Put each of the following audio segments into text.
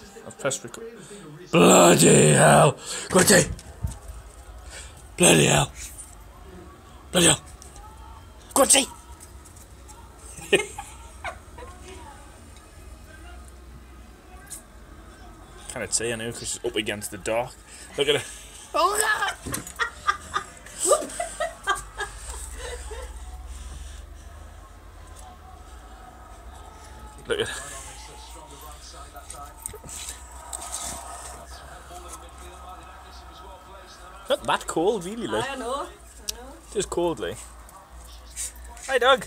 I've pressed record. Bloody hell! Quinty! Bloody hell! Bloody hell! Quinty! Can't see, I know, because she's up against the dark. Look at her. Oh God! Look at her. Not that cold, really, like. I know. Just coldly. Hi, Doug.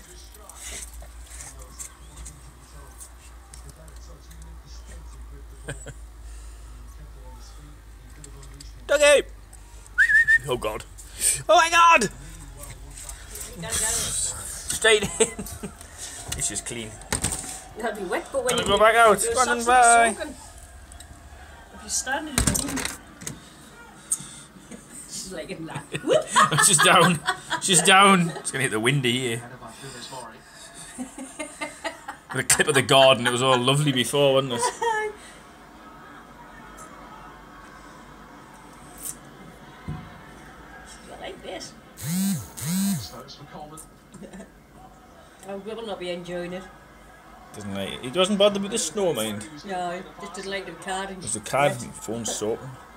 Dougie! Oh God! Oh my God! Straight in. It's just clean. That'll be wet, but when you go back out. Run and bye. If you stand in the she's like in that. She's down. She's down. It's gonna hit the windy here. With a clip of the garden, it was all lovely before, wasn't it? I like this. I will not be enjoying it. Doesn't like it. He doesn't bother with the snow, mind. No, just didn't like the card. There's the card and phone soaking.